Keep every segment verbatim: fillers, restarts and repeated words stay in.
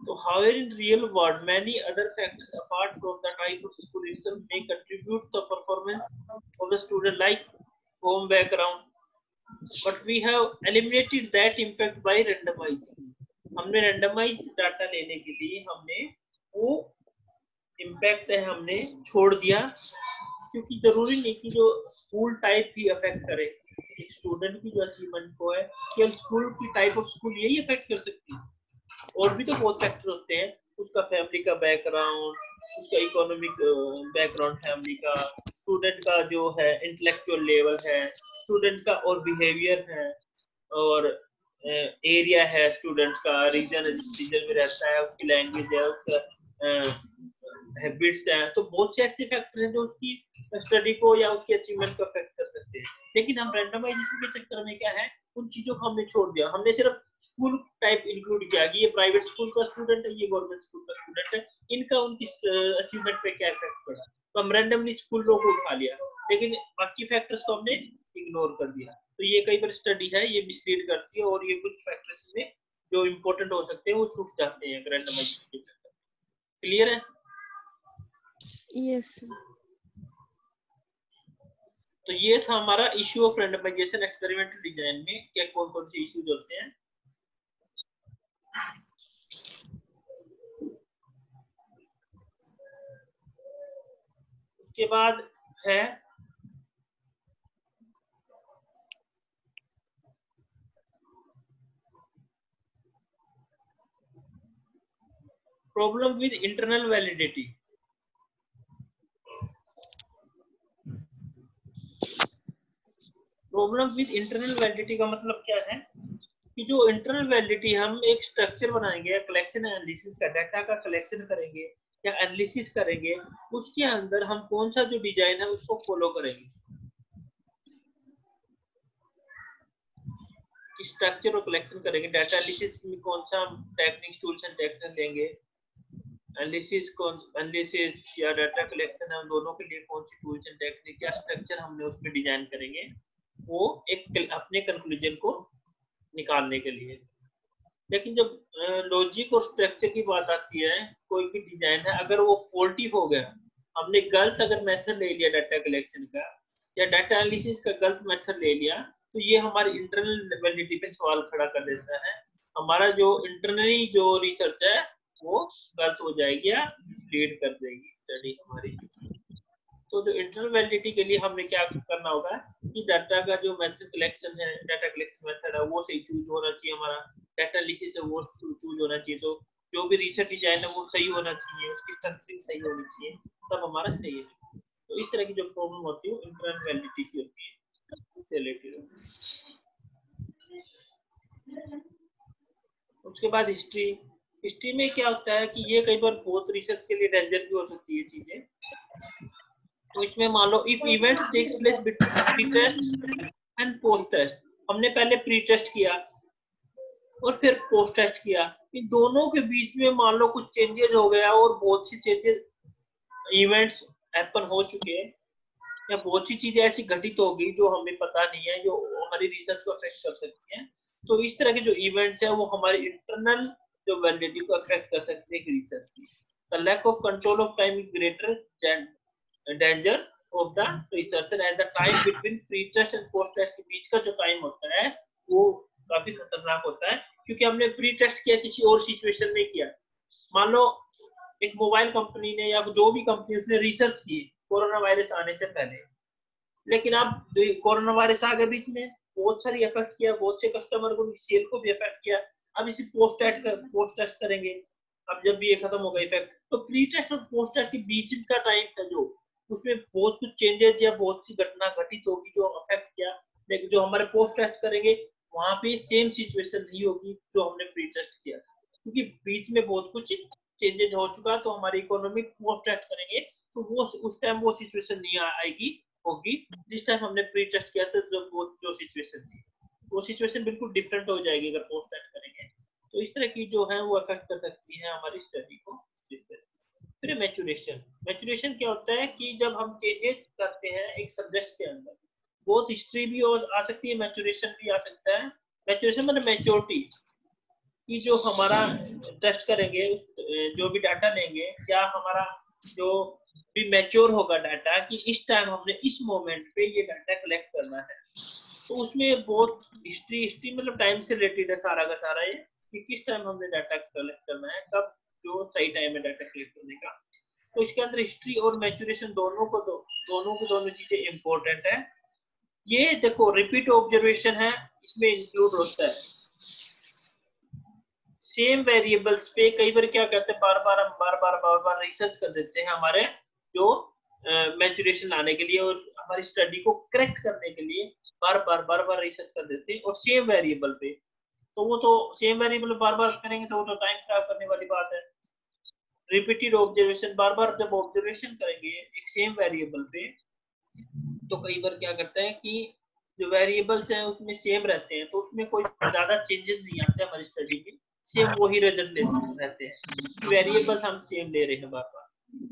So however in real world many other factors apart from the type of school itself may contribute to the performance of the student like home background, but we have eliminated that impact by randomizing. हमने randomized data लेने के लिए हमने वो impact है हमने छोड़ दिया, क्योंकि जरूरी नहीं कि जो स्कूल टाइप ही अफेक्ट करे एक स्टूडेंट की जो अचीवमेंट को है, केवल स्कूल की टाइप ऑफ स्कूल यही अफेक्ट कर सकती है, और भी तो बहुत फैक्टर होते हैं, उसका फैमिली का बैकग्राउंड, उसका इकोनॉमिक बैकग्राउंड फैमिली का, स्टूडेंट का जो है इंटेलेक्चुअल लेवल है, स्टूडेंट का और बिहेवियर है, और एरिया है स्टूडेंट का, रीजन रीजन में रहता है, उसकी लैंग्वेज है, उसका हैबिट्स हैं, तो बहुत से ऐसे फैक्टर हैं जो उसकी स्टडी को या उसकी अचीवमेंट को अफेक्ट कर सकते हैं। लेकिन हम रैंडमाइजेशन के चक्कर में क्या है, उन चीजों को हमने छोड़ दिया, हमने सिर्फ स्कूल टाइप इंक्लूड किया कि ये प्राइवेट स्कूल का स्टूडेंट है, ये गवर्नमेंट स्कूल का स्टूडेंट है, इनका उनकी अचीवमेंट पे क्या इफेक्ट पड़ा, तो हम रैंडमली स्कूलों को उठा लिया, लेकिन बाकी फैक्टर्स को हमने इग्नोर कर दिया। तो ये कई बार स्टडी है ये मिसलीड करती है, और ये कुछ फैक्टर्स में जो इम्पोर्टेंट हो सकते हैं वो छूट जाते हैं रैंडमाइजेशन के चक्कर में। क्लियर है? यस। तो ये था हमारा issue of randomization experimental design में, क्या कौन कौन से इश्यूज होते हैं। उसके बाद है problem with internal validity. Problem with internal validity का मतलब क्या है कि जो इंटरनल वैलिडिटी, हम एक स्ट्रक्चर बनाएंगे, कलेक्शन एनालिसिस का, डाटा का कलेक्शन करेंगे या एनालिसिस करेंगे, उसके अंदर हम कौन सा जो डिजाइन है उसको फॉलो करेंगे। स्ट्रक्चर और कलेक्शन करेंगे, डाटा एनालिसिस में कौन सा टेक्निक्स, टूल्स एंड टेक्निक्स लेंगे, एनालिसिस कौन एनालिसिस या डाटा कलेक्शन है, दोनों के लिए कौन सी टूल्स एंड टेक्निक या स्ट्रक्चर हमने उसमें डिजाइन करेंगे, वो एक अपने कंक्लूजन को निकालने के लिए। लेकिन जब लॉजिक और स्ट्रक्चर की बात आती है, कोई भी डिजाइन है अगर वो फॉल्टी हो गया, हमने गलत अगर मेथड ले लिया डाटा कलेक्शन का या डाटा एनालिसिस का गलत मेथड ले लिया, तो ये हमारी इंटरनल वैलिडिटी पे सवाल खड़ा कर देता है। हमारा जो इंटरनली जो रिसर्च है वो गलत हो जाएगी या लीड कर देगी स्टडी हमारी। तो जो इंटरनल वैलिडिटी के लिए हमने क्या करना होगा कि डाटा का जो मेथड कलेक्शन है, डाटा कलेक्शन मेथड है वो सही चूज होना चाहिए, हमारा डाटा एनालिसिस है वो चूज होना चाहिए, तो जो भी रिसर्च डिजाइन है वो सही होना चाहिए, उसकी स्ट्रक्चरिंग सही होनी चाहिए, तब हमारा सही है। तो इस तरह की जो प्रॉब्लम होती है वो इंटरनल वैलिडिटी से होती है, इससे रिलेटेड। उसके बाद हिस्ट्री। हिस्ट्री में क्या होता है कि ये कई बार बहुत रिसर्च के लिए डेंजर भी हो सकती है चीजें। तो इसमें मान लो if events takes place between pre test and post test, हमने पहले प्री टेस्ट किया और फिर पोस्ट टेस्ट किया, इन दोनों के बीच में मान लो कुछ चेंजेस हो गया और बहुत सी चेंजेस इवेंट्स हैपन हो चुके हैं या बहुत सी चीजें ऐसी घटित हो गई जो हमें पता नहीं है, जो हमारी रिसर्च को अफेक्ट कर सकती हैं। तो इस तरह के जो इवेंट्स है वो हमारी इंटरनल जो वैलिडिटी को अफेक्ट कर सकते हैं रिसर्च की। The lack of control of time is greater danger of the researcher as the time between pre-test and post-test के बीच का जो टाइम होता है वो काफी खतरनाक होता है, क्योंकि हमने प्री-टेस्ट किया किसी और सिचुएशन में किया। मान लो एक मोबाइल कंपनी ने या जो भी कंपनी उसने रिसर्च की कोरोना वायरस आने से पहले, लेकिन अब कोरोना वायरस आ गया बीच में, बहुत सारी इफेक्ट किया, बहुत से कस्टमर को सेल को भी इफेक्ट किया, अब इसे पोस्ट टेस्ट कर, पोस्ट टेस्ट करेंगे। अब जब भी ये खत्म होगा इफेक्ट, तो प्री टेस्ट और पोस्ट टेस्ट के बीच का टाइम है जो उसमें बहुत कुछ चेंजेस या बहुत सी घटना घटित होगी जो अफेक्ट किया, लेकिन जो हमारे पोस्ट टेस्ट करेंगे वहां पे सेम सिचुएशन नहीं होगी जो हमने प्री टेस्ट किया था, क्योंकि बीच में बहुत कुछ चेंजेस हो चुका। तो हमारी इकोनॉमी पोस्ट टेस्ट करेंगे तो वो उस टाइम वो सिचुएशन नहीं आएगी होगी जिस टाइम हमने प्री टेस्ट किया था, जो वो जो सिचुएशन थी वो सिचुएशन बिल्कुल डिफरेंट हो जाएगी अगर पोस्ट टेस्ट करेंगे। तो इस तरह की जो है वो अफेक्ट कर सकती है हमारी स्टडी को। फिर मैच्योरेशन। मैच्योरेशन क्या होता है कि जब हम चेंजेस करते हैं एक सब्जेक्ट के अंदर, बहुत हिस्ट्री भी आ सकती है, मैच्योरेशन भी आ सकता है। मैच्योरेशन मतलब मैच्योरिटी, कि जो हमारा टेस्ट करेंगे, जो भी डाटा लेंगे, क्या हमारा जो भी मैच्योर होगा डाटा कि इस टाइम हमने इस मोमेंट पे ये डाटा कलेक्ट करना है। तो उसमें बहुत हिस्ट्री हिस्ट्री मतलब टाइम से रिलेटेड है सारा का सारा ये, कि किस टाइम हमने डाटा कलेक्ट करना है, कब जो सही टाइम है डाटा कलेक्ट करने का। तो इसके अंदर हिस्ट्री और मैच्योरेशन दोनों को दो, दोनों को दोनों चीजें इंपॉर्टेंट है। ये देखो रिपीट ऑब्जर्वेशन है, इसमें इंक्लूड होता है। सेम वेरिएबल्स पे कई बार क्या कहते हैं, बार बार हम बार बार बार बार रिसर्च कर देते हैं हमारे जो मैच्योरेशन लाने के लिए और हमारी स्टडी को करेक्ट करने के लिए बार बार बार बार रिसर्च कर देते हैं और सेम वेरिएबल पे। तो वो तो सेम वेरिएबल बार बार करेंगे तो वो तो टाइम खराब करने वाली बात है। रिपीटेड ऑब्जर्वेशन, बार बार जब ऑब्जर्वेशन करेंगे एक सेम वेरिएबल पे, तो कई बार क्या करते हैं कि जो वेरिएबल्स हैं उसमें सेम रहते हैं, तो उसमें कोई ज्यादा चेंजेस नहीं आते हमारी स्टडी में, सेम वही रिजल्ट लेते रहते हैं, वेरिएबल्स हम सेम ले रहे हैं बार बार।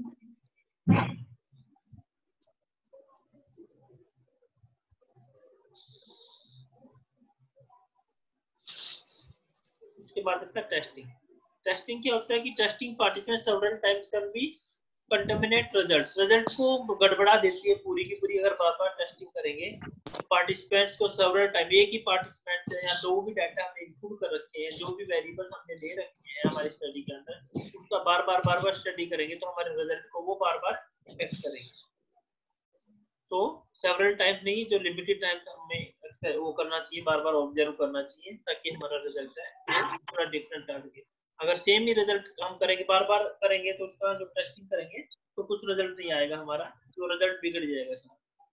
उसके बाद आता है टेस्टिंग। टेस्टिंग क्या होता है कि testing participant several times can be contaminate results, result को गड़बड़ा देती है पूरी की पूरी अगर बार बार टेस्टिंग करेंगे। पार्टिसिपेंट्स को सेवरल टाइम, एक ही पार्टिसिपेंट्स है या जो भी डाटा हमने इनपुट कर रखे हैं, जो भी वेरिएबल्स हमने ले रखे हैं हमारी स्टडी के अंदर, उसका बार बार बार बार स्टडी करेंगे तो हमारे रिजल्ट को वो बार बार अफेक्ट करेंगे। तो सेवरल टाइम नहीं, जो लिमिटेड टाइम हमें वो करना चाहिए, बार बार ऑब्जर्व करना चाहिए, ताकि हमारा रिजल्ट है थोड़ा डिफरेंट आ सके। अगर सेम ही रिजल्ट हम करेंगे बार बार करेंगे तो उसका जो टेस्टिंग करेंगे तो कुछ रिजल्ट नहीं आएगा हमारा, तो रिजल्ट बिगड़ जाएगा सर।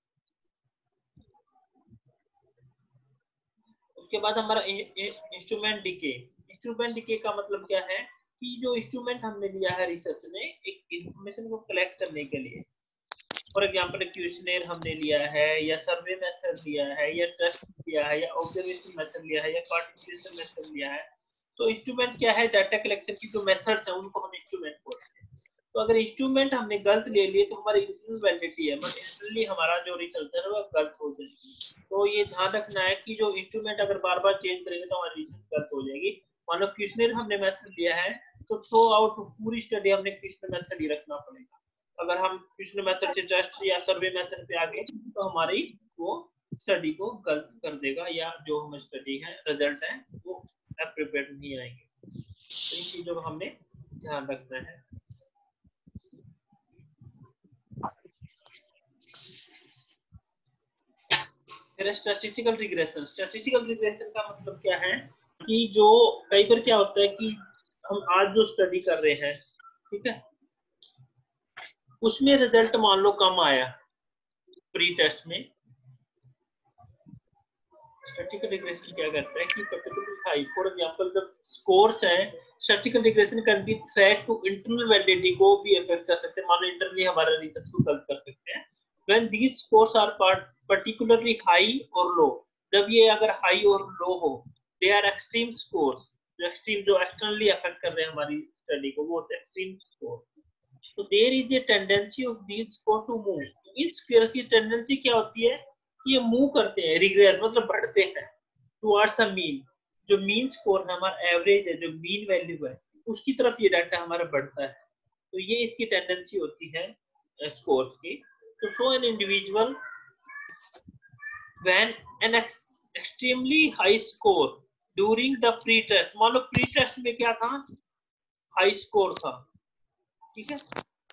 उसके बाद हमारा इंस्ट्रूमेंट डिके। इंस्ट्रूमेंट डिके का मतलब क्या है कि जो इंस्ट्रूमेंट हमने लिया है रिसर्च में एक इंफॉर्मेशन को कलेक्ट करने के लिए, फॉर एग्जांपल क्वेश्चनेयर हमने लिया है या सर्वे मेथड लिया है या टेस्ट लिया है या ऑब्जर्वेशन मेथड लिया है या पार्टिसिपेशन मेथड लिया है, तो इंस्ट्रूमेंट क्या है, डाटा कलेक्शन की जो मेथड्स हैं उनको हम इंस्ट्रूमेंट बोलते हैं। तो अगर इंस्ट्रूमेंट हमने गलत ले लिए तो हमारी इंटरनल वैलिडिटी है, मतलब इंटरनली हमारा जो रिजल्ट है वो गलत हो जाएगी। तो ये ध्यान रखना है कि जो इंस्ट्रूमेंट अगर बार बार चेंज करेंगे तो हमारी रिजल्ट गलत हो जाएगी। मानो क्वेश्चनेयर हमने मेथड लिया है तो थ्रू आउट पूरी स्टडी हमने क्वेश्चन मेथड ही रखना पड़ेगा। अगर हम क्वेश्चन मेथड से टेस्ट या सर्वे मेथड पे आ गए तो हमारी वो स्टडी को गलत कर देगा, या जो हमारी स्टडी है रिजल्ट है वो एप्रोप्रिएट नहीं आएंगे। तो इन चीजों का हमने ध्यान रखना है। फिर स्टैटिस्टिकल रिग्रेशन। स्टैटिस्टिकल रिग्रेशन का मतलब क्या है कि जो कई बार क्या होता है कि हम आज जो स्टडी कर रहे हैं, ठीक है, उसमें रिजल्ट मान लो कम आया प्री टेस्ट में। स्टैटिस्टिकल रिग्रेशन क्या करता है कि पर्टिकुलर हाई, फॉर एग्जांपल जब स्कोर्स है, statistical regression can be threat to internal validity को भी अफेक्ट कर सकते हैं, मान लो इंटरनली हमारा रिसर्च को गलत कर सकते हैं। When these scores are particularly high और लो, जब ये अगर हाई और लो हो, दे आर एक्सट्रीम स्कोर्स, जो एक्सट्रीम जो एक्सटर्नली अफेक्ट कर रहे हैं हमारी स्टडी को, वो होते हैं एक्सट्रीम स्कोर। तो there is a tendency of these score to move. इस स्कोर की टेंडेंसी क्या होती है, ये मूव करते हैं, रिग्रेस मतलब बढ़ते हैं टुवर्ड्स द मीन। जो मीन स्कोर है हमारा, एवरेज है, जो मीन वैल्यू है, उसकी तरफ ये डाटा हमारा बढ़ता है। तो ये इसकी टेंडेंसी होती है स्कोर्स की। तो show an individual when an extremely high score during the pre test. मान लो प्री टेस्ट में क्या था, हाई स्कोर था, ठीक है।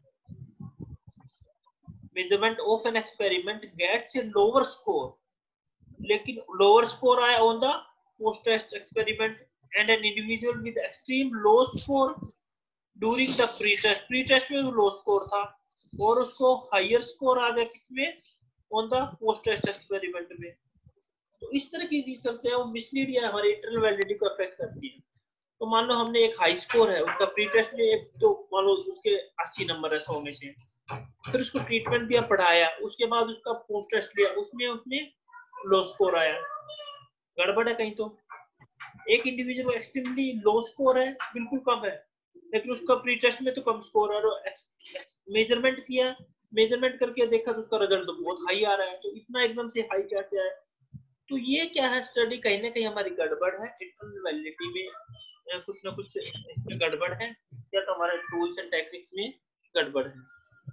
Measurement of an experiment gets a lower score, लेकिन लोअर स्कोर आया on the post test experiment, and an individual with extreme low score during the pre test. Pre test में low score था और उसको higher score आ गया किसमें, on the post test experiment में। तो इस तरह की रिसर्च है वो मिसलीड या हमारी इंटरनल वैलिडिटी को अफेक्ट करती है। तो मान लो हमने एक हाई स्कोर है, उसका प्री टेस्ट में एक, तो मान लो उसके अस्सी नंबर है सौ में से, फिर उसको ट्रीटमेंट दिया, पढ़ाया, उसके बाद उसका पोस्ट टेस्ट लिया, उसमें उसने लो स्कोर आया, गड़बड़ है कहीं। तो एक इंडिविजुअल एक्सट्रीमली लो स्कोर है, बिल्कुल कम है, लेकिन उसका प्री टेस्ट में तो कम स्कोर है, और मेजरमेंट किया, मेजरमेंट करके देखा तो उसका रिजल्ट तो बहुत हाई आ रहा है। तो इतना एकदम से हाई कैसे आया? तो ये क्या है, स्टडी कहीं ना कहीं हमारी गड़बड़ है, इंटरनल वैलिडिटी में कुछ ना कुछ इसमें गड़बड़ है या तो हमारे टूल्स एंड टेक्निक्स में गड़बड़ है।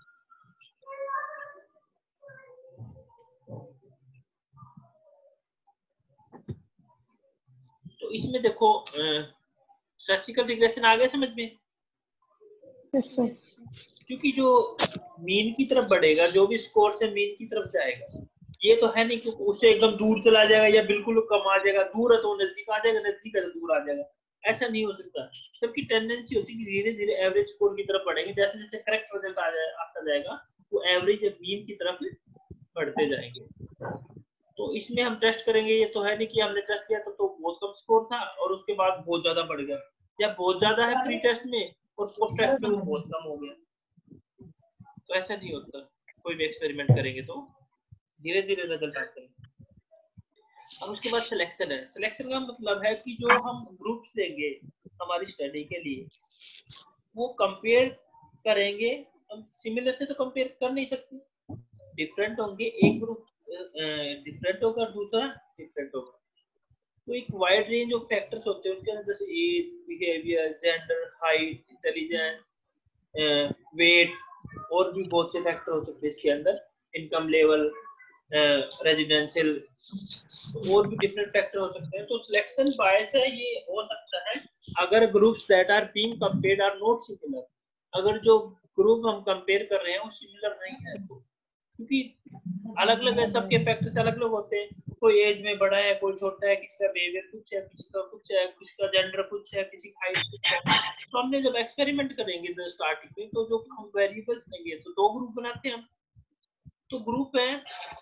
तो इसमें देखो स्टैटिस्टिकल रिग्रेशन आ गया समझ में? Yes sir. क्योंकि जो मीन की तरफ बढ़ेगा, जो भी स्कोर से मीन की तरफ जाएगा, ये तो है नहीं कि उससे एकदम दूर चला जाएगा या बिल्कुल कम आ जाएगा, दूर है तो नजदीक आ जाएगा, नजदीक है तो दूर आ जाएगा, ऐसा नहीं हो सकता। सबकी टेंडेंसी होती है कि धीरे धीरे एवरेज स्कोर की तरफ बढ़ेंगे, जैसे जैसे करेक्ट रिजल्ट आ जाए आता जाएगा वो एवरेज या मीन की तरफ बढ़ते जाएंगे। तो इसमें हम टेस्ट करेंगे, ये तो है नहीं कि हमने टेस्ट किया तो, तो बहुत कम स्कोर था और उसके बाद बहुत ज्यादा बढ़ गया, या बहुत ज्यादा है प्री टेस्ट में और पोस्ट टेस्ट में बहुत कम हो गया, तो ऐसा नहीं होता। कोई भी एक्सपेरिमेंट करेंगे तो धीरे धीरे रिजल्ट आते हैं। अब उसके बाद सिलेक्शन है। सिलेक्शन का मतलब है कि जो हम ग्रुप्स लेंगे हमारी स्टडी के लिए वो कंपेयर करेंगे। हम सिमिलर से तो कंपेयर कर नहीं सकते, डिफरेंट होंगे, एक ग्रुप डिफरेंट होगा दूसरा डिफरेंट होगा। तो एक वाइड रेंज ऑफ फैक्टर्स होते हैं उनके अंदर, जैसे age, behaviour, gender, height, intelligence, weight, और भी बहुत से फैक्टर हो सकते हैं इसके अंदर, इनकम लेवल, रेजिडेंशियल, और भी डिफरेंट फैक्टर हो सकते हैं। तो सिलेक्शन बायस है, ये हो सकता है अगर groups that are being compared are not similar, अगर जो ग्रुप हम कंपेयर कर रहे हैं वो सिमिलर नहीं है, तो क्योंकि अलग अलग है, सबके फैक्टर्स अलग अलग होते हैं, कोई एज में बड़ा है, कोई छोटा है, किसी का बिहेवियर कुछ है, किसी का कुछ है, किसी का जेंडर कुछ है, किसी की हाइट कुछ है। तो हमने जब एक्सपेरिमेंट करेंगे तो स्टार्टिंग में तो जो हम वेरिएबल्स लेंगे तो दो ग्रुप बनाते हैं हम। तो ग्रुप है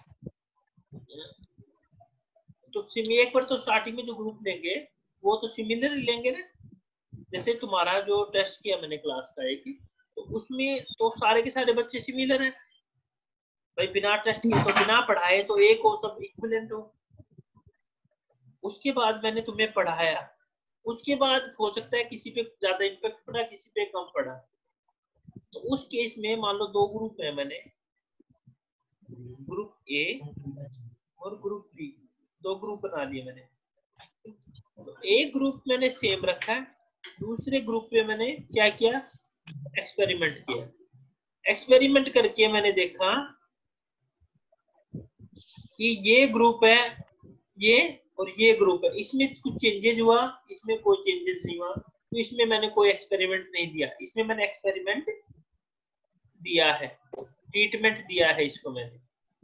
तो एक बार तो स्टार्टिंग में जो ग्रुप लेंगे वो तो सिमिलर ही लेंगे ना। जैसे तुम्हारा जो टेस्ट किया मैंने क्लास का एक, तो उसमें तो सारे के सारे बच्चे सिमिलर हैं भाई, बिना टेस्ट किए तो बिना पढ़ाए तो एक हो, सब इक्विवेलेंट हो। उसके बाद मैंने तुम्हें पढ़ाया, उसके बाद हो सकता है किसी पे ज्यादा इम्पैक्ट पड़ा, किसी पे कम पड़ा। तो उस केस में मान लो दो ग्रुप है, मैंने ग्रुप ए और ग्रुप बी, दो ग्रुप बना लिए मैंने। तो एक ग्रुप मैंने सेम रखा है, दूसरे ग्रुप पे मैंने क्या किया, एक्सपेरिमेंट किया। एक्सपेरिमेंट करके मैंने देखा कि ये ग्रुप है ये और ये ग्रुप है, इसमें कुछ चेंजेस हुआ, इसमें कोई चेंजेस नहीं हुआ, तो इसमें मैंने कोई एक्सपेरिमेंट नहीं दिया, इसमें मैंने एक्सपेरिमेंट दिया है, ट्रीटमेंट दिया है इसको मैंने।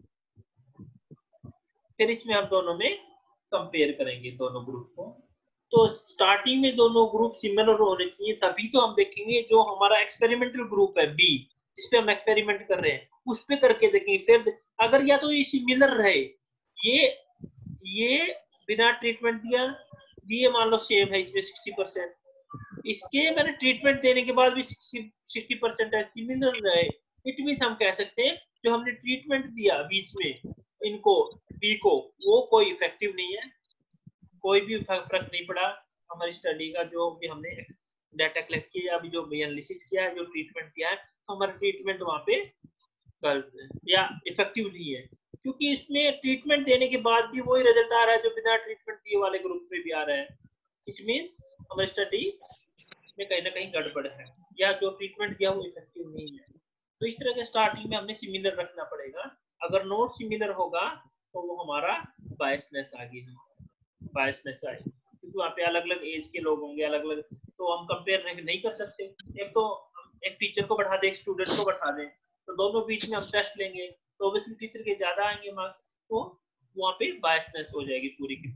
फिर इसमें हम दोनों में कंपेयर करेंगे दोनों ग्रुप को। तो स्टार्टिंग में दोनों ग्रुप सिमिलर होने चाहिए, तभी तो हम देखेंगे जो हमारा एक्सपेरिमेंटल ग्रुप है बी, जिसपे हम एक्सपेरिमेंट कर रहे हैं, उस पे करके देखेंगे। फिर अगर या तो ये सिमिलर रहे, ये ये बिना ट्रीटमेंट दिया दिए मान लो सेम है, इसमें सिक्सटी परसेंट, इसके मैंने ट्रीटमेंट देने के बाद भी सिक्सटी परसेंट है, सिमिलर रहे, इट मींस हम कह सकते हैं जो हमने ट्रीटमेंट दिया बीच में इनको बी को, वो कोई इफेक्टिव नहीं है, कोई भी फर्क नहीं पड़ा हमारी स्टडी का। जो भी हमने डाटा कलेक्ट किया, अभी जो एनालिसिस किया है, जो ट्रीटमेंट दिया है, तो हमारा ट्रीटमेंट वहां पे गलत है या इफेक्टिव नहीं है, क्योंकि इसमें ट्रीटमेंट देने के बाद भी वही रिजल्ट आ रहा है जो बिना ट्रीटमेंट दिए वाले ग्रुप में भी आ रहा है। इट मींस हमारी स्टडी में कहीं ना कहीं गड़बड़ है, या जो ट्रीटमेंट दिया वो इफेक्टिव नहीं है। तो इस तरह के स्टार्टिंग में हमने सिमिलर रखना पड़ेगा। अगर नोट सिमिलर होगा तो वो हमारा बायसनेस आ गई, बायसनेस आई, क्योंकि वहाँ पे अलग अलग एज के लोग होंगे, अलग अलग, तो हम कंपेयर नहीं कर सकते। एक तो एक टीचर को बैठा दे, एक स्टूडेंट को बैठा दे, तो दोनों बीच में हम टेस्ट लेंगे तो ऑब्वियसली टीचर के ज्यादा आएंगे मार्क्स, तो वहाँ पे बायसनेस हो जाएगी पूरी की।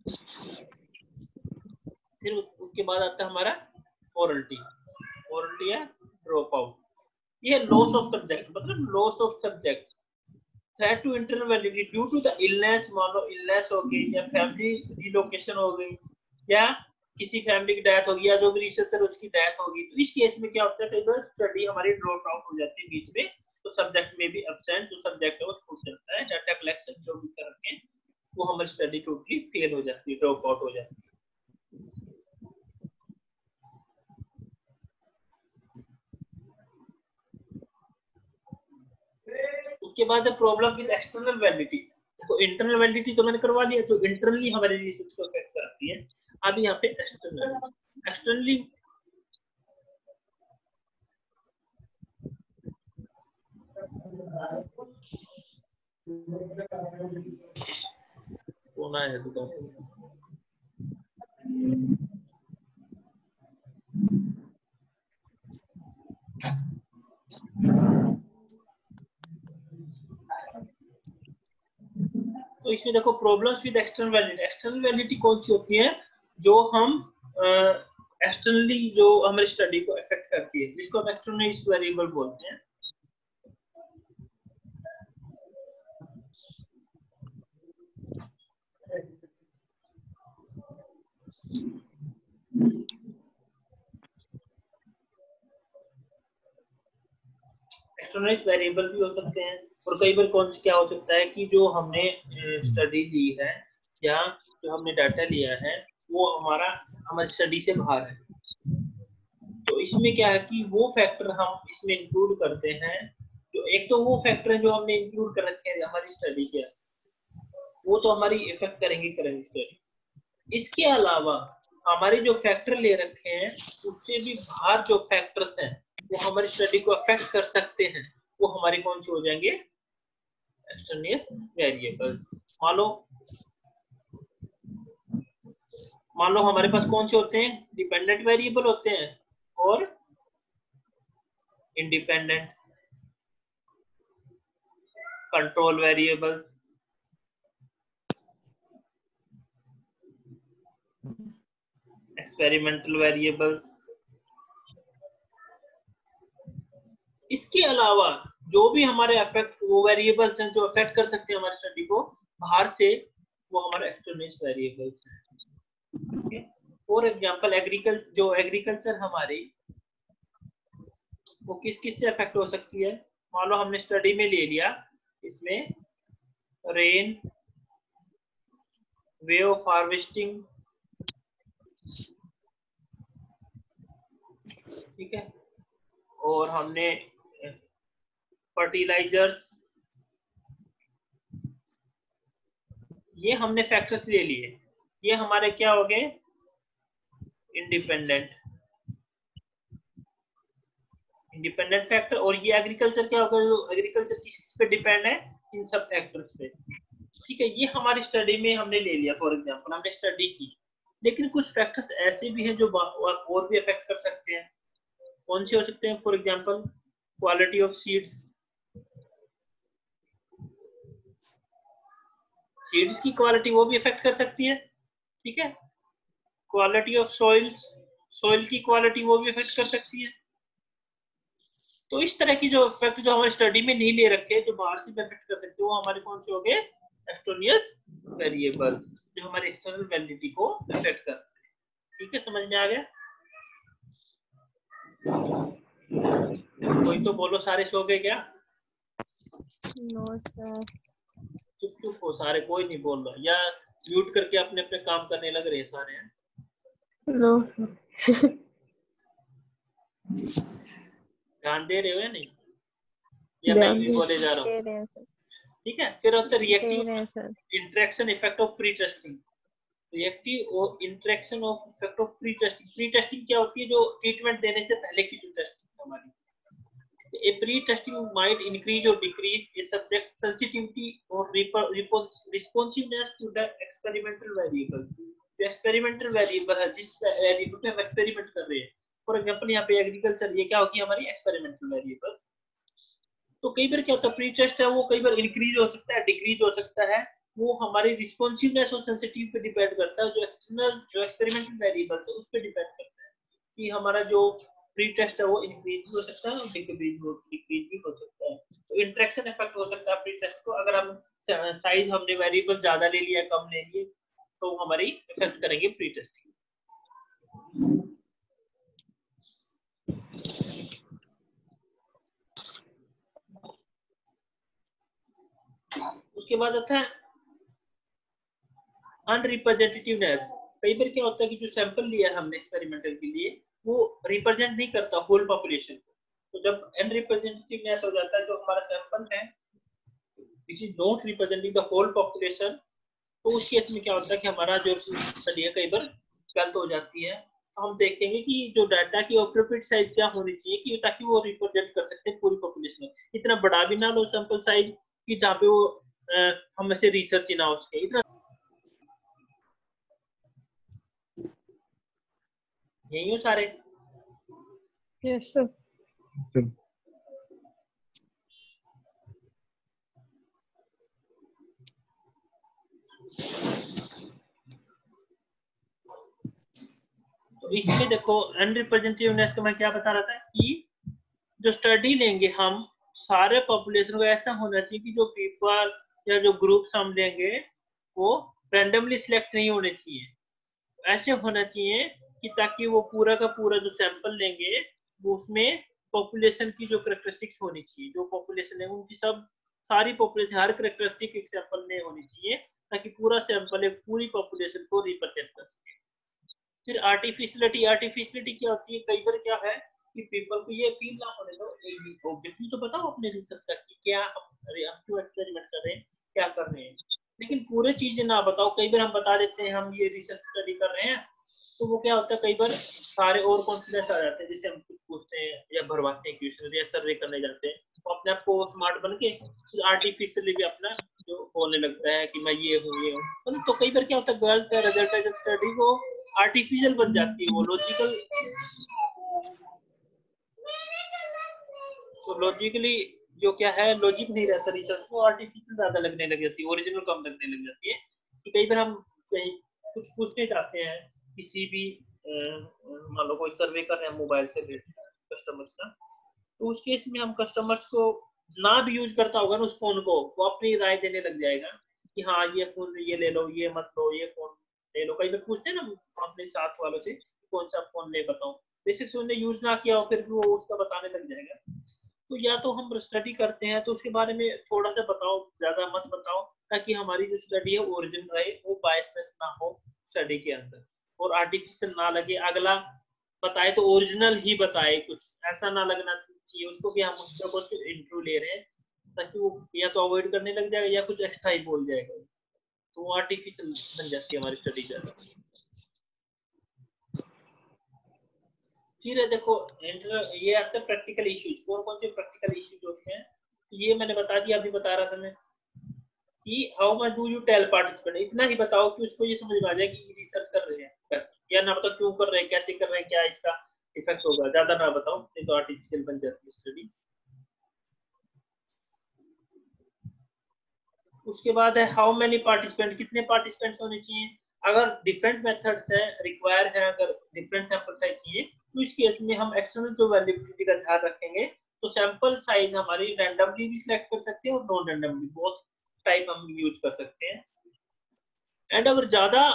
फिर उसके बाद आता है हमारा ओरलिटी, ओरलिटी या ड्रॉप आउट। ये लॉस ऑफ सब्जेक्ट, मतलब loss of subject, threat to internal validity due to the illness, मान लो इलनेस हो गई या फैमिली रिलोकेशन हो गई या किसी फैमिली की डेथ होगी या जो भी रिसर्चर उसकी डेथ होगी, तो इस केस में क्या होता है, कई बार स्टडी हमारी ड्रॉप आउट हो जाती है बीच में, तो सब्जेक्ट में भी एब्सेंट, जो सब्जेक्ट है वो छूट जाता है, डाटा कलेक्शन जो भी करके वो हमारी स्टडी टोटली फेल हो जाती है, ड्रॉप आउट हो जाती है। उसके बाद है प्रॉब्लम विद एक्सटर्नल वैलिडिटी। तो इंटरनल वैलिडिटी तो मैंने करवा लिया, जो इंटरनली हमारे रिसर्च को अफेक्ट करती है। अब यहाँ पे एक्सटर्नल, एक्सटर्नली कौन आया है तो तो इसमें देखो problems with external validity. External validity कौन सी होती है? जो हम एक्सटर्नली uh, जो हमारी स्टडी को अफेक्ट करती है, जिसको हम एक्सटर्नल वेरिएबल बोलते हैं। एक्सटर्नल वेरिएबल भी हो सकते हैं, और कई बार कौन क्या हो सकता है कि जो हमने स्टडी ली है या जो हमने डाटा लिया है वो हमारा हमारी स्टडी से बाहर है। तो इसमें क्या है कि वो फैक्टर हम इसमें इंक्लूड करते हैं। जो एक तो वो फैक्टर है जो हमने इंक्लूड कर रखे हैं हमारी स्टडी के, वो तो हमारी इफेक्ट करेंगे करेंट स्टडी। इसके अलावा हमारे जो फैक्टर ले रखे हैं उससे भी बाहर जो फैक्टर्स हैं वो हमारी स्टडी को अफेक्ट कर सकते हैं, वो हमारे कौन से हो जाएंगे? External variables. मान लो मान लो हमारे पास कौन से होते हैं? डिपेंडेंट वेरिएबल होते हैं और independent control variables. Experimental variables. इसके अलावा जो भी हमारे अफेक्ट वो वेरिएबल्स हैं जो अफेक्ट कर सकते हैं हमारी स्टडी को बाहर से, वो हमारे एक्सटर्नल वेरिएबल्स हैं। फॉर एग्जांपल एग्रीकल्चर, जो एग्रीकल्चर हमारी वो किस किस से अफेक्ट हो सकती है? मान लो हमने स्टडी में ले लिया इसमें रेन, वे ऑफ हार्वेस्टिंग, ठीक है, और हमने फर्टिलाइजर्स, ये हमने फैक्टर्स ले लिए। ये हमारे क्या हो गए? Independent independent factor. और ये एग्रीकल्चर क्या होगा? जो एग्रीकल्चर किस पे डिपेंड है? इन सब फैक्टर्स पे, ठीक है। ये हमारी स्टडी में हमने ले लिया, फॉर एग्जांपल हमने स्टडी की। लेकिन कुछ फैक्टर्स ऐसे भी हैं जो और भी अफेक्ट कर सकते हैं। कौन से हो सकते हैं? For example quality of seeds, seeds की क्वालिटी वो भी अफेक्ट कर सकती है, ठीक है। क्वालिटी ऑफ सॉइल, सॉइल की क्वालिटी वो भी अफेक्ट कर सकती है। तो इस तरह की जो इफेक्ट जो हमारे स्टडी में नहीं ले रखे, जो बाहर से इफेक्ट कर सकते हैं, वो हमारे कौन से हो गए? एक्सटर्नल वेरिएबल, जो हमारे एक्सटर्नल वैलिडिटी को अफेक्ट करते हैं। ठीक है, समझ में आ गया? कोई तो बोलो, सारे सो गए क्या? No sir. चुप चुप हो सारे, कोई नहीं बोल रहा, या म्यूट करके अपने अपने काम करने लग रहे हैं सारे हैं? No sir. ध्यान दे रहे हो या नहीं? या मैं भी बोले जा रहा हूँ? ठीक है। फिर होता है reactive interaction effect of pre testing. Reactive और interaction of effect of pre testing. Pre testing क्या होती है? जो ट्रीटमेंट देने से पहले की जो टेस्टिंग हमारी। A pre-testing might increase or decrease a subject's sensitivity or responsiveness to the experimental variable। जो experimental variable है, जिस variable पे हम experiment कर रहे हैं, for example यहाँ पे agriculture, ये क्या होगी हमारी experimental variables। तो कई बार क्या होता है, प्री टेस्ट है वो कई बार इंक्रीज हो सकता है, डिक्रीज हो सकता है। वो हमारी रिस्पॉन्सिवनेस और सेंसिटिव पे डिपेंड करता है। जो एक्सटर्नल जो एक्सपेरिमेंटल वेरिएबल्स है उस पे डिपेंड करता है कि हमारा जो प्री टेस्ट है वो इंक्रीज भी हो सकता है और डिक्रीज हो डिक्रीज भी हो सकता है। तो इंटरेक्शन इफेक्ट हो सकता है प्री टेस्ट को। अगर हम साइज हमने वेरिएबल ज्यादा ले लिया, कम ले लिए, तो हमारी इफेक्ट करेंगे प्री टेस्ट। उसके बाद आता है अनरिप्रेजेंटेटिवनेस। कई बार क्या होता है कि जो सैंपल लिया है हमने एक्सपेरिमेंटल के लिए, वो रिप्रेजेंट नहीं करता होल पॉपुलेशन को। तो जब अनरिप्रेजेंटेटिवनेस हो जाता है, जो हमारा सैंपल है which is not representing the whole population, तो उस केस में क्या होता है कि हमारा जो स्टडी है कई बार गलत हो जाती है हम देखेंगे कि जो डाटा की अप्रोप्रिएट साइज क्या होनी चाहिए कि ताकि वो रिप्रेजेंट कर सकते हैं पूरी पॉपुलेशन में। इतना बड़ा भी ना लो सैंपल साइज कि जहाँ पे वो आ, हम ऐसे रिसर्च ही ना हो सके, इतना यही हो सारे। Yes, sir. तो इसमें देखो अनरिप्रेजेंटेटिवनेस का मैं क्या बता रहा था कि जो स्टडी लेंगे हम सारे पॉपुलेशन को ऐसा होना चाहिए कि जो पीपल या जो ग्रुप्स हम लेंगे वो रैंडमली सिलेक्ट नहीं होने चाहिए, ऐसे होना चाहिए कि ताकि वो पूरा का पूरा जो सैंपल लेंगे वो उसमें पॉपुलेशन की जो करेक्टरिस्टिक्स होनी चाहिए, जो पॉपुलेशन है उनकी सब सारी पॉपुलेशन हर करेक्टरिस्टिक एक सैंपल में होनी चाहिए ताकि पूरा सैंपल एक पूरी पॉपुलेशन को रिप्रेजेंट कर सके। फिर आर्टिफिशियलिटी, आर्टिफिशियलिटी क्या होती है, कई बार क्या है कि पीपल को ये फील ना होने दो, ऑब्जेक्टिव तो बताओ अपने रिसर्च का कि क्या हम क्यों एक्सपेरिमेंट कर रहे हैं, क्या कर रहे हैं, लेकिन पूरे चीजें ना बताओ। कई बार हम बता देते हैं हम ये रिसर्च स्टडी कर रहे हैं, तो वो क्या होता है कई बार सारे और कॉन्फिडेंस आ जाते हैं, जैसे हम कुछ पूछते हैं या भरवाते हैं क्वेश्चन या सर्वे करने जाते हैं, तो अपने आप को स्मार्ट बन के आर्टिफिशियली भी अपना जो होने लगता है कि मैं ये हूँ ये हूँ। तो कई बार क्या होता है गलत रिजल्ट है, जब स्टडी को आर्टिफिशियल बन जाती है, वो लॉजिकल तो लॉजिकली जो क्या है लॉजिक नहीं रहता रिसर्च को, आर्टिफिशियल ज्यादा लगने लग जाती है, ओरिजिनल कम लगने लग जाती है। कि कई बार हम कहीं कुछ पूछने जाते हैं किसी भी मान लो कोई सर्वे कर रहे हैं मोबाइल से रिलेटेड कस्टमर्स का, तो उस केस में हम कस्टमर्स को ना भी यूज करता होगा ना उस फोन को, वो अपनी राय देने लग जाएगा कि हाँ ये फोन ये ले लो ये मत लो ये फोन ले लो। कई बार पूछते हैं ना अपने साथ वालों से कौन सा फोन ले बताओ, बेसिक से उन्हें यूज ना किया हो फिर भी वो उसका बताने लग जाएगा। तो या तो हम स्टडी करते हैं तो उसके बारे में थोड़ा सा बताओ, ज्यादा मत बताओ, ताकि हमारी जो स्टडी है ओरिजिनल रहे, वो बायसनेस ना हो स्टडी के अंदर और आर्टिफिशियल ना लगे। अगला बताए तो ओरिजिनल ही बताए, कुछ ऐसा ना लगना चाहिए उसको कि हम उसका कुछ इंटरव्यू ले रहे हैं, ताकि वो या तो अवॉइड करने लग जाएगा या कुछ एक्स्ट्रा ही बोल जाएगा, तो वो आर्टिफिशियल बन जाती है हमारी स्टडी ज्यादा। फिर देखो ये आते हैं प्रैक्टिकल इश्यूज। कौन कौन से प्रैक्टिकल इश्यूज होते हैं, ये मैंने बता दिया, अभी बता रहा था मैं कि how much do you tell participant, इतना ही बताओ कि उसको ये समझ में आ जाए कि रिसर्च कर रहे हैं बस, या ना बताओ क्यों कर रहे हैं कैसे कर रहे हैं क्या इसका इफेक्ट होगा, ज्यादा ना बताओ नहीं तो आर्टिफिशियल बन जाती है स्टडी। उसके बाद है हाउ मेनी पार्टिसिपेंट, कितने पार्टिसिपेंट्स होने चाहिए। अगर डिफरेंट मेथड्स है रिक्वायर है, अगर डिफरेंट सैंपल साइज चाहिए तो इस केस में हम एक्सटर्नल जो वैलिडिटी का ध्यान रखेंगे, तो सैंपल साइज हमारी रैंडमली भी सिलेक्ट कर सकते हैं और नॉन रैंडमली, बोथ टाइप हम यूज कर सकते हैं। एंड अगर ज्यादा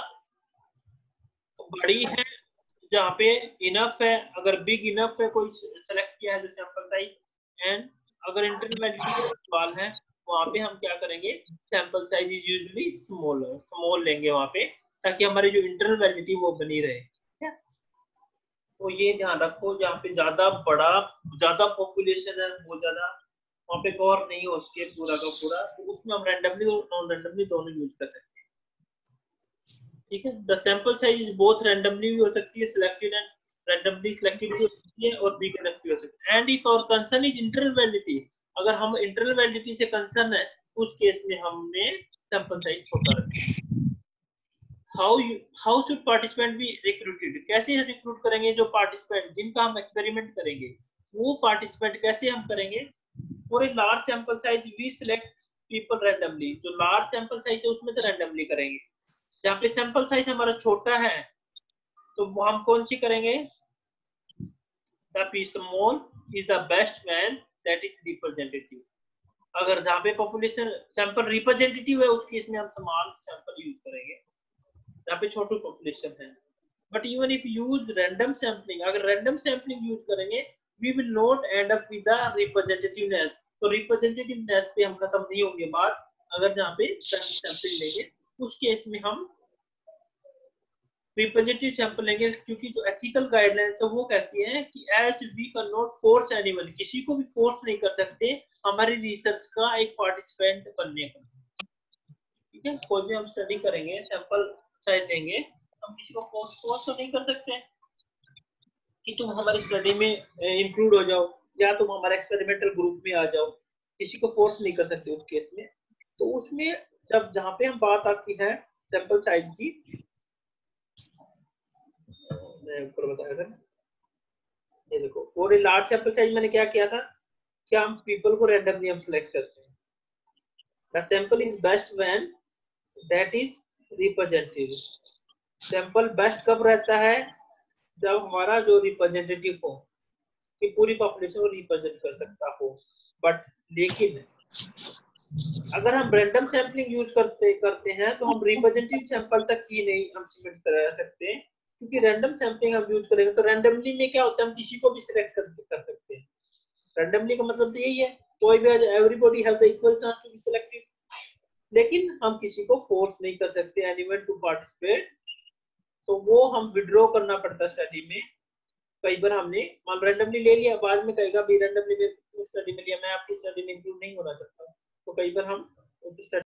बड़ी है जहाँ पे इनफ है, अगर बिग इनफ है कोई सेलेक्ट किया है जो सैंपल साइज, एंड अगर इंटरनल वैलिडिटी का सवाल है वहां पे हम क्या करेंगे, sample size is usually small small लेंगे वहां पे, ताकि हमारी जो इंटरनल वैलिडिटी वो बनी रहे। तो ये ध्यान रखो जहाँ पे ज्यादा बड़ा ज्यादा पॉपुलेशन है बहुत ज्यादा, वहाँ पे कवर नहीं हो सके पूरा का पूरा, तो उसमें हम रैंडमली और नॉन रैंडमली दोनों यूज कर सकते हैं। ठीक है, the sample size is both randomly भी हो सकती है सिलेक्टेड एंड रैंडमली सिलेक्टेड भी हो सकती है और बिग इनफ भी हो सकती है। And if our concern is internal validity, अगर हम इंटरनल वैलिडिटी से कंसर्न है उस केस में हमने सैंपल साइज छोटा रखा। How how should participant be recruited, कैसे रिक्रूट करेंगे जो पार्टिसिपेंट जिनका हम एक्सपेरिमेंट करेंगे, वो पार्टिसिपेंट कैसे हम करेंगे। For a large sample size we select people randomly, जो लार्ज सैंपल साइज है उसमें तो रैंडमली करेंगे। जहाँ पे सैंपल साइज हमारा छोटा है तो हम कौन सी करेंगे, the small is the best man that is representative. अगर जहाँ पे पॉपुलेशन सैंपल रिप्रेजेंटेटिव है उस केस में हम स्मॉल सैंपल यूज करेंगे, जहाँ पे छोटी पॉपुलेशन है। But even if use random sampling, अगर रैंडम सैम्पलिंग यूज करेंगे we will not end up with the representativeness, तो रिप्रेजेंटेटिवनेस पे हम खत्म नहीं होंगे बात। अगर जहाँ पे सैंपलिंग लेंगे उस केस में हम रिप्रेजेंटेटिव सैंपल लेंगे, क्योंकि जो एथिकल गाइडलाइंस है वो कहती है कि as we can not force anyone, किसी को भी फोर्स नहीं कर सकते हमारी रिसर्च का एक पार्टिसिपेंट बनने का। ठीक है, कोई भी हम स्टडी करेंगे सैंपल साइज लेंगे, हम किसी को फोर्स फोर्स तो नहीं कर सकते। कि तुम हमारी स्टडी में इंक्लूड हो जाओ या तुम हमारे एक्सपेरिमेंटल ग्रुप में आ जाओ, किसी को फोर्स नहीं कर सकते उस केस में। तो उसमें जब जहाँ पे हम बात आती है सैंपल साइज की, मैं ऊपर बताया था, ये देखो for a large sample size मैंने क्या किया था कि हम पीपल को रैंडमली हम सिलेक्ट करते हैं। The sample is best when that is representative. Sample best कब रहता है, जब हमारा जो रिप्रेजेंटेटिव हो, कि पूरी पॉपुलेशन को रिप्रेजेंट कर सकता हो। बट लेकिन अगर हम रैंडम सैम्पलिंग यूज करते करते हैं तो हम रिप्रेजेंटेटिव सैंपल तक ही नहीं हम सिलेक्ट कर सकते, क्योंकि रैंडम सैम्पलिंग हम यूज करेंगे तो रैंडमली में क्या होता है, हम किसी को भी सिलेक्ट कर, कर सकते हैं। रैंडमली का मतलब तो यही है, कोई भी everybody have the equal chance to be selected, लेकिन हम किसी को फोर्स नहीं कर सकते एनीवन टू पार्टिसिपेट। तो वो हम विड्रॉ करना पड़ता है स्टडी में। कई बार हमने मान रैंडमली ले लिया, बाद में कहेगा भी रैंडमली में स्टडी में लिया, मैं आपकी स्टडी में इंक्लूड नहीं होना चाहता, तो कई बार हम